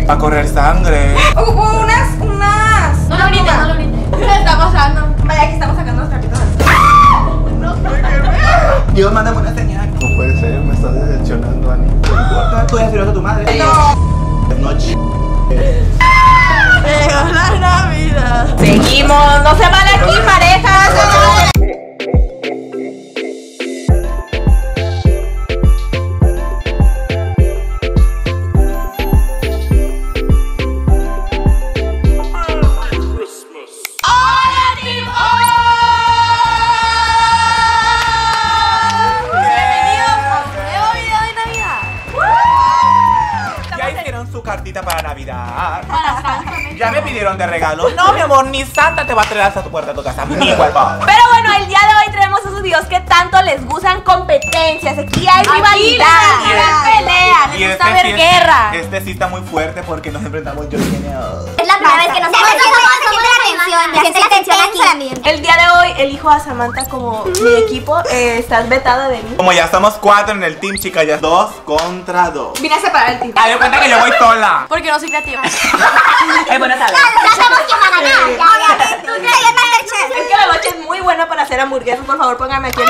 Va a correr sangre. Hubo unas. No lo grites, no lo grites. ¿Qué está pasando? Vaya, aquí estamos sacando los trapitos. Dios, mándame una señal. No puede ser, me estás decepcionando, Ani. No importa, tú decirlo a tu madre. No. Noche. Llegó la Navidad. Seguimos, no se van aquí, parejas. Cartita para Navidad. Ya me pidieron de regalo. No, mi amor, ni Santa te va a traer hasta tu puerta de tu casa. Ni huevo. Pero bueno, el día de hoy traemos esos videos que tanto les gustan, competencias. Aquí hay rivalidad, hay pelea, les gusta ver guerra. Este sí está muy fuerte porque nos enfrentamos yo y Genio. Es la primera vez que nos siente la atención aquí. El día de hoy elijo a Samantha como mi equipo. Estás vetada de mí. Como ya somos 4 en el team, chicas, ya 2 contra 2. Vine a separar el team. Dale cuenta que yo voy sola. Porque no soy creativa. Es buena tarde. Ya sabemos quién va a ganar, obviamente. Tú crees que Masterchef. Es que la noche es muy buena para hacer hamburguesas. Por favor, póngame aquí.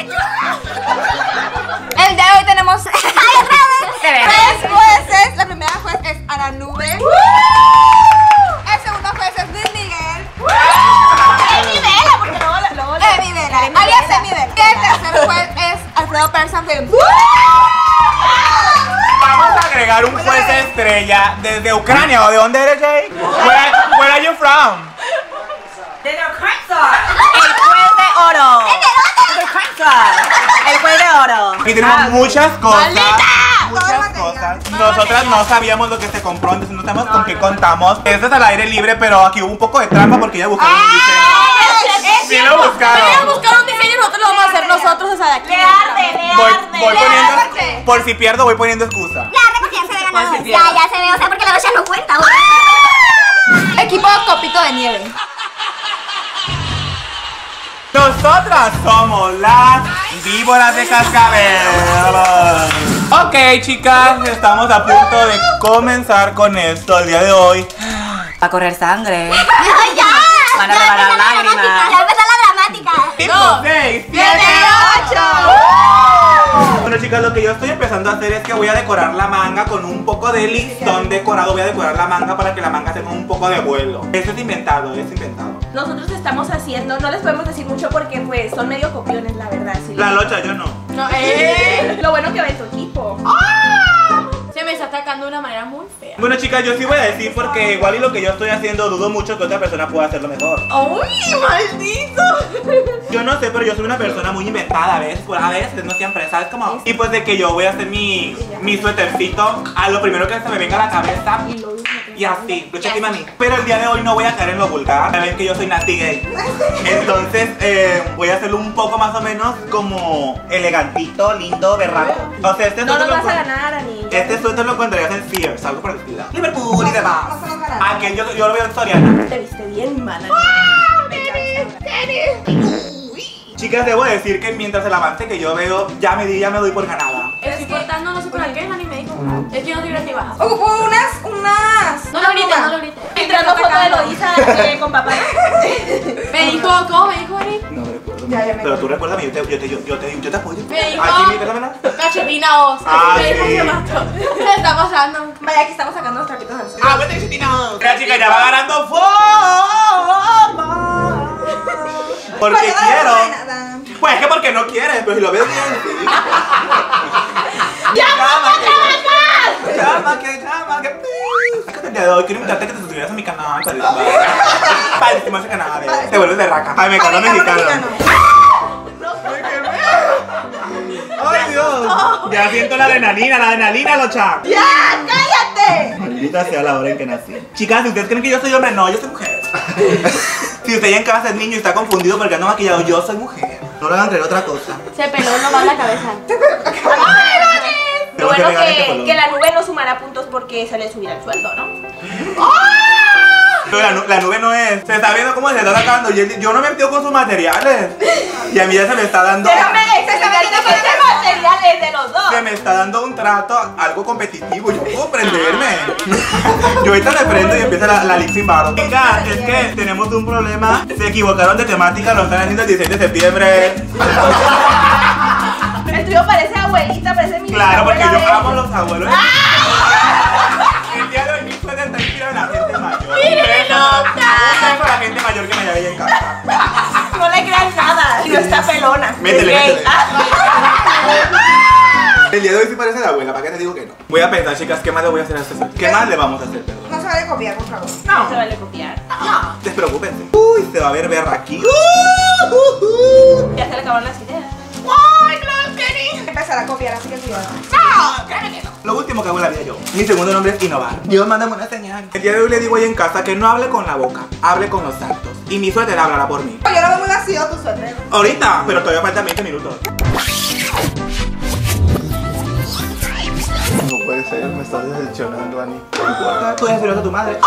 El día de hoy tenemos 3 jueces. La primera juez es Ana Nube. El segundo juez es Luis Miguel. Nivela, porque luego Emi Vela, alias Emi Vela. Y el tercer juez es Alfredo Pérez Sanfilm. Vamos a agregar un juez estrella desde Ucrania. ¿O de dónde eres, Jay? Where are you from? El juez de oro. El juez de oro. Aquí tenemos muchas cosas. Muchas Todo cosas. material. Nosotras no sabíamos lo que se compró, entonces no sabemos con qué contamos. Esto es al aire libre, pero aquí hubo un poco de trampa porque ya buscaron un diseño. Sí lo buscaron. Pero buscar un diseño y nosotros lo vamos a hacer nosotros, o sea, de aquí. Voy poniendo, por si pierdo, voy poniendo excusa. Ya, porque ya se ve ganador. Pues sí, Ya se ve, o sea, porque la noche no cuenta. Equipo Copito de Nieve. Nosotras somos las víboras de cascabel. Ok, chicas, estamos a punto de comenzar con esto el día de hoy. Va a correr sangre. Ya. Van a regalar lágrimas. Ya empezó la dramática. 5, 6, 7, 8. Bueno, chicas, lo que yo estoy empezando a hacer es que voy a decorar la manga con un poco de listón decorado. Voy a decorar la manga para que la manga tenga un poco de vuelo. Eso es inventado, es inventado. Nosotros estamos haciendo, no les podemos decir mucho porque pues son medio copiones, la verdad. Sí. La locha, yo no. No, lo bueno que ve tu equipo. Se me está atacando de una manera muy fea. Bueno, chicas, yo sí voy a decir porque igual y lo que yo estoy haciendo dudo mucho que otra persona pueda hacerlo mejor. ¡Uy, maldito! Yo no sé, pero yo soy una persona muy inventada a veces no siempre, ¿sabes cómo? Y pues de que yo voy a hacer mi suétercito a lo primero que se me venga a la cabeza y así, lucha y maní. Pero el día de hoy no voy a caer en lo vulgar. Saben que yo soy nasty gay. Entonces voy a hacerlo un poco más o menos como elegantito, lindo, berraco. O sea, No nos vas a ganar, Ani. Este suéter lo encontrarías en Sears, algo por el estilo. Liverpool y demás. Aquel yo lo veo en Soriana. Te viste bien, mana. Chicas, debo decir que mientras el avance que yo veo, ya me doy por ganada. Estoy cortando, no sé por qué, Ani me dijo. Es que yo no soy creativa. Hubo unas. No lo grites, no lo grites. Entrando foto de Loisa con papá. Me dijo, ¿cómo me dijo, Ani? No recuerdo. Ya me Pero tú recuérdame, yo te apoyo. Me dijo Aquí, mi pésamela. Cachetina Os. Ah, Me dijo sí. que mató. ¿Qué está pasando? Vaya, aquí estamos sacando los trapitos. Ah, bueno, Cachetina. La chica ya va ganando forma. Porque quiero. Pues es que porque no quieres, pero si lo ves bien, sí. Llama que. El día de hoy quiero invitarte a que te suscribas a mi canal. Padrísimo ese canal. Te vuelves de raca. Ay, me encanta mexicano. Ay, Dios. Ya siento la adrenalina, locha. ¡Ya, cállate! Maldita sea la hora en que nací. Chicas, si ustedes creen que yo soy hombre, no, yo soy mujer. Si usted ya en casa es niño y está confundido porque ando maquillado, yo soy mujer. No le van a creer otra cosa. Se peló nomás la cabeza. Lo bueno que la nube no sumará puntos porque se le subirá el sueldo, ¿no? Pero la nube no es. Se está viendo cómo se está sacando. Yo no me metió con sus materiales. Y a mí ya se me está dando. Se está metiendo con ese material. materiales de los dos. Se me está dando un trato algo competitivo. Yo puedo prenderme. Yo ahorita me prendo y empieza la lip sync battle. Oiga, es que tenemos un problema. Se equivocaron de temática. Lo están haciendo el 16 de septiembre. El tuyo parece abuelita, parece mi Claro, porque abuela, yo amo a los abuelos. El día de hoy mi suéter está inspirado en la gente mayor. ¡Mire, nota! Tengo a la gente mayor que me haya en casa. No le crean nada. Y no está pelona. Métele, Es gay. métele. El día de hoy sí parece de abuela, ¿para qué te digo que no? Voy a pensar, chicas, ¿qué más le voy a hacer a este suéter? ¿Qué más le vamos a hacer, perdón? No se vale copiar, por favor. No se vale copiar. No. Despreocúpense. Uy, se va a ver berra aquí. Ya se le acabaron las ideas. ¡Ay, claro que ni! Empezar a copiar, así que cuidado. No, claro que no. Lo último que hago en la vida yo. Mi segundo nombre es innovar. Dios, mándame una señal. El día de hoy le digo ahí en casa que no hable con la boca, hable con los actos. Y mi suéter hablará por mí. Yo lo veo muy vacío tu suéter. Ahorita, pero todavía faltan 20 minutos. No puede ser, me estás decepcionando, Ani. Tú eres celosa a tu madre.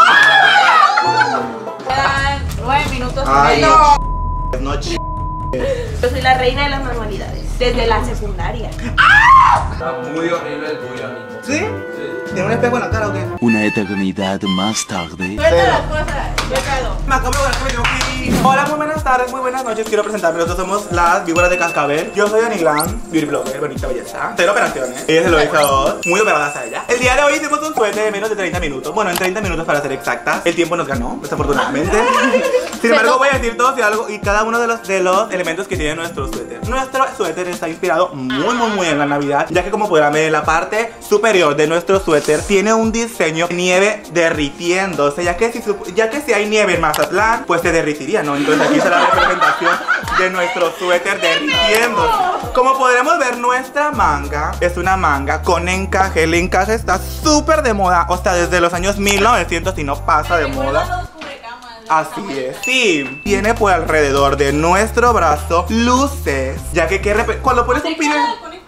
Quedan 9 minutos y Ay, medio. no ch... Yo soy la reina de las manualidades. Desde la secundaria. Está muy horrible el tuyo, amigo. ¿Sí? ¿Tiene un espejo en la cara o qué? Una eternidad más tarde. Suelta las cosas. Yo quedo. Me acabo de ver que me tengo que ir. Hola, muy buenas tardes, muy buenas noches. Quiero presentarme. Nosotros somos las víboras de Cascabel. Yo soy Ani Glam, beauty blogger, bonita belleza. Cero operaciones. Ella se lo hizo muy operadas a ella. El día de hoy hicimos un suéter de menos de 30 minutos. Bueno, en 30 minutos para ser exactas. El tiempo nos ganó, desafortunadamente. Sin embargo, voy a decir todos y algo y cada uno de los elementos que tiene nuestro suéter. Nuestro suéter está inspirado muy en la Navidad, ya que como podrán ver en la parte superior de nuestro suéter tiene un diseño de nieve derritiéndose, ya que si hay nieve en Mazatlán, pues se derritiría, ¿no? Entonces aquí está la representación de nuestro suéter derritiéndose. Como podremos ver, nuestra manga es una manga con encaje. El encaje está súper de moda, o sea, desde los años 1900 y no pasa de moda. Así es, sí. Tiene por alrededor de nuestro brazo luces, ya que cuando pones un pino...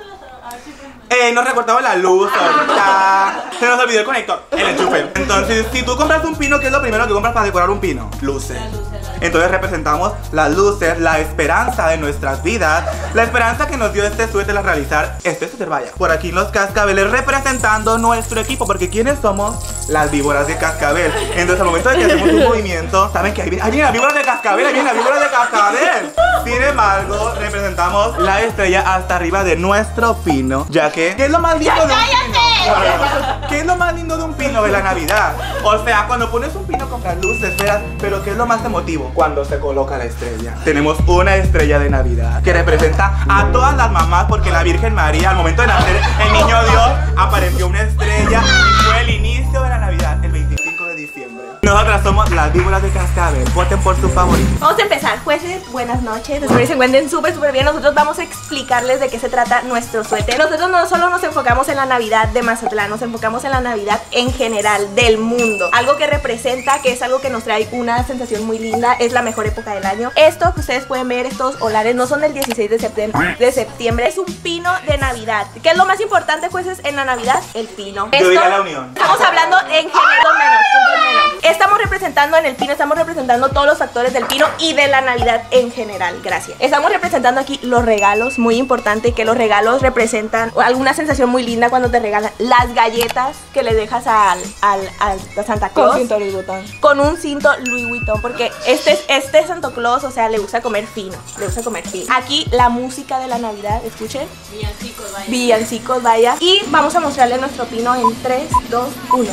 nos recortamos la luz ahorita. Se nos olvidó el conector, el enchufe. Entonces, si tú compras un pino, ¿qué es lo primero que compras para decorar un pino? Luces. Entonces representamos las luces, la esperanza de nuestras vidas, la esperanza que nos dio este suéter al realizar este suéter. Vaya, por aquí los cascabeles representando nuestro equipo, porque ¿quiénes somos? Las víboras de cascabel. Entonces al momento de que hacemos un movimiento, saben que ahí vienen las víboras de cascabel, ahí vienen las víboras de cascabel. Sin embargo, representamos la estrella hasta arriba de nuestro pino, ya que ¿qué es lo más lindo de un pino? ¿Qué es lo más lindo de un pino de la Navidad? O sea, cuando pones un pino con las luces, esperas, pero ¿qué es lo más emotivo? Cuando se coloca la estrella. Tenemos una estrella de Navidad que representa a todas las mamás, porque la Virgen María, al momento de nacer el niño Dios, apareció una estrella y fue el inicio de la Navidad, el 25 de diciembre. Nosotras somos las víboras de Cascabel. Voten por su favorito. Vamos a empezar, jueces, buenas noches. Espero que se encuentren súper bien. Nosotros vamos a explicarles de qué se trata nuestro suéter. Nosotros no solo nos enfocamos en la Navidad de Mazatlán, nos enfocamos en la Navidad en general, del mundo. Algo que representa, que es algo que nos trae una sensación muy linda, es la mejor época del año. Esto que ustedes pueden ver, estos olares, no son del 16 de septiembre, es un pino de Navidad. ¿Qué es lo más importante, jueces, en la Navidad? El pino. Yo diría la unión. Estamos hablando en general, menos. Estamos representando en el pino, estamos representando todos los factores del pino y de la Navidad en general. Gracias. Estamos representando aquí los regalos, muy importante que los regalos representan alguna sensación muy linda cuando te regalan las galletas que le dejas a Santa Claus. Con cinto Louis Vuitton. Con un cinto Louis Vuitton, porque este Santa Claus, o sea, le gusta comer fino, Aquí la música de la Navidad, escuchen. Villancicos, vaya. Y vamos a mostrarle nuestro pino en 3, 2, 1.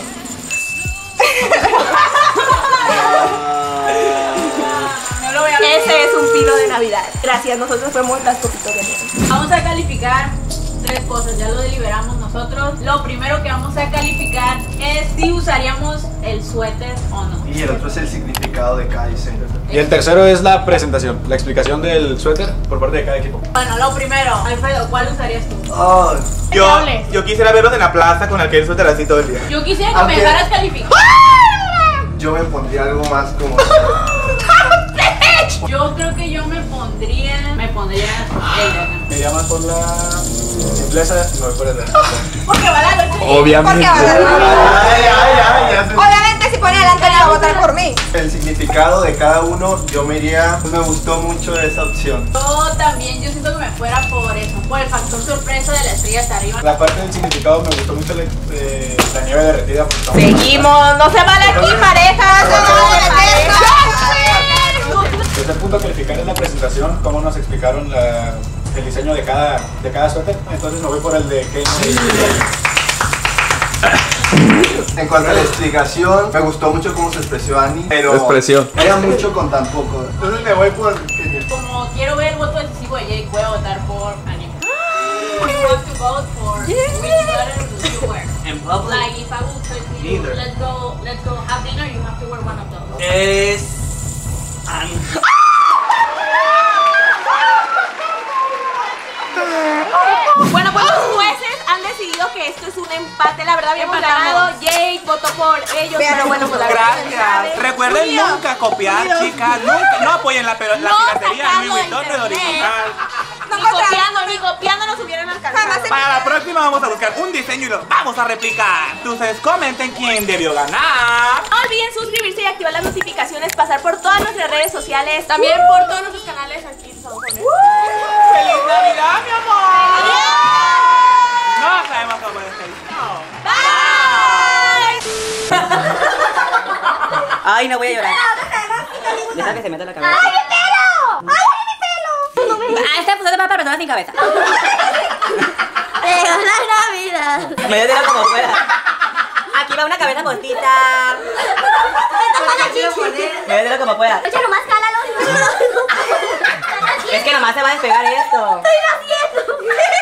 Ese es un pino de Navidad. Gracias, nosotros fuimos las copitorias. Vamos a calificar 3 cosas, ya lo deliberamos nosotros. Lo primero que vamos a calificar es si usaríamos el suéter o no. Y el otro es el significado de cada diseño. Y el tercero es la presentación, la explicación del suéter por parte de cada equipo. Bueno, lo primero, Alfredo, ¿cuál usarías tú? Oh, Yo quisiera verlos en la plaza con aquel suéter así todo el día. Yo quisiera que me dejaras calificar. yo me pondría algo más como... Yo creo que yo me pondría el de acá. Me llamas por la simpleza, no me pones la... Porque va la noche. Obviamente. Porque va a dar- Ay, Obviamente si pone adelante le va a votar por mí. El significado significado de cada uno, yo me iría, me gustó mucho esa opción. Yo también, yo siento que me fuera por eso, por el factor sorpresa de la estrella hasta arriba. La parte del significado me gustó mucho la nieve derretida. Porque estamos- Seguimos, no se vale aquí parejas, no se vale parejas. Desde el punto a calificar es la presentación, cómo nos explicaron el diseño de cada suéter. Entonces me voy por el de Kenny. En cuanto a la explicación, me gustó mucho cómo se expresó Ani, pero Expresión. era mucho con tan poco. Entonces me voy por Kenia. Como quiero ver el voto decisivo de Jake, voy a votar por anime. You have to vote for which sweater do you wear. En public. Like if I would say to you, Neither. let's go have dinner, you have to wear one of those. Es... Bueno, pues los jueces han decidido que esto es un empate. La verdad, habíamos ganado. Jake votó por ellos. Pero bueno, pues la verdad. Gracias. Recuerden nunca copiar, chicas. Nunca. No apoyen la piratería, Louis Vuitton no es original. Ni copiando nos hubieran alcanzado. Para la próxima vamos a buscar un diseño y lo vamos a replicar. Ustedes comenten quién debió ganar. No olviden suscribirse y activar las notificaciones, pasar por todas nuestras redes sociales. También por todos nuestros canales aquí en Estados Unidos. ¡Feliz Navidad, mi amor! No sabemos cómo es feliz. No. Ay, no voy a llorar. Deja que se meta la cabeza. ¡Ay, mi pelo! ¡Ay, mi pelo! Este episodio va para personas sin cabeza. ¡Llegó la Navidad! Métetelo como pueda. Aquí va una cabeza postita. Métetelo como pueda. Oye, nomás cálalo. Es que nomás se va a despegar esto. Estoy haciendo.